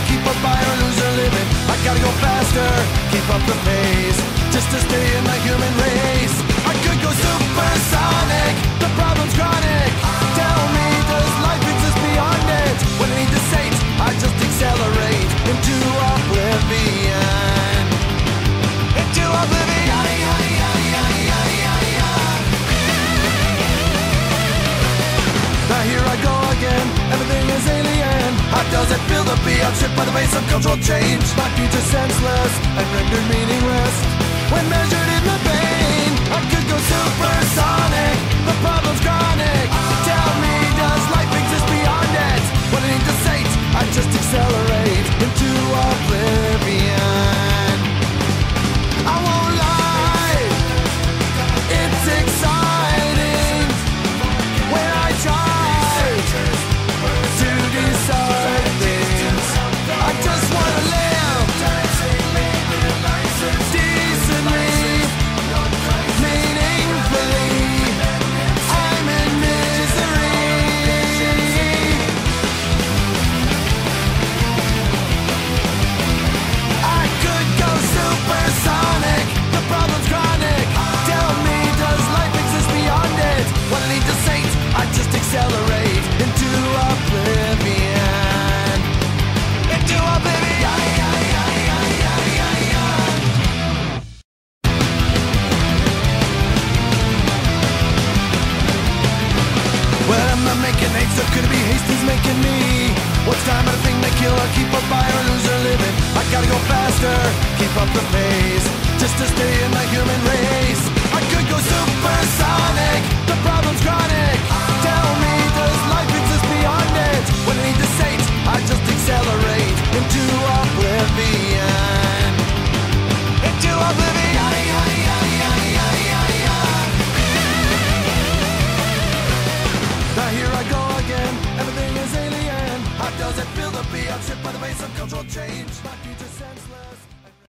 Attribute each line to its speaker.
Speaker 1: keep a buy or loser living. I gotta go faster, keep up the pace, just to stay in the human race. I could go supersonic, the problem's chronic. Tell me, does life exist beyond it? When I need to sate, I just accelerate into oblivion. Into oblivion. Now here I go again, everything is alien. How does it feel to be outstripped by the pace of cultural change? My future senseless and rendered meaningless when measured in the pain. I could go supersonic, the problem's chronic. Tell me, does life exist beyond it? When I need to sate, I just accelerate into oblivion. I won't lie, it's exciting when I try to decide things. I just wanna live decently, meaningfully. I'm in misery. I could go supersonic, the problem's chronic. Tell me, does life exist beyond it? When I need to sate, I just accelerate into oblivion. Into oblivion. Well, I'm not making hate, so could it be Hastings making me? What's time at a thing that kill or keep a buy or loser living? I gotta go faster, keep up the pace, just to stay in the human race. I could go super